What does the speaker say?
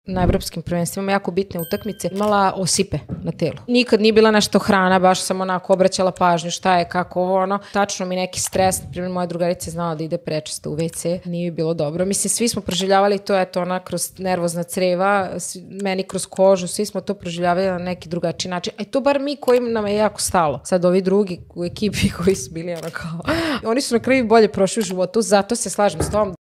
Na evropskim prvenstvima jako bitne utakmice imala osipe na telu. Nikad nije bila nešto hrana, baš sam onako obraćala pažnju šta je, kako ono. Tačno mi neki stres, naprimjer moja drugarica je znala da ide prečesto u WC, nije bilo dobro. Mislim, svi smo proživljavali to, eto, ona kroz nervozna creva, meni kroz kožu, svi smo to proživljavali na neki drugačiji način. A to bar mi kojim nam je jako stalo. Sad ovi drugi u ekipi koji su bili ono kao, oni su na kraju bolje prošli u životu, zato se slažem s tom.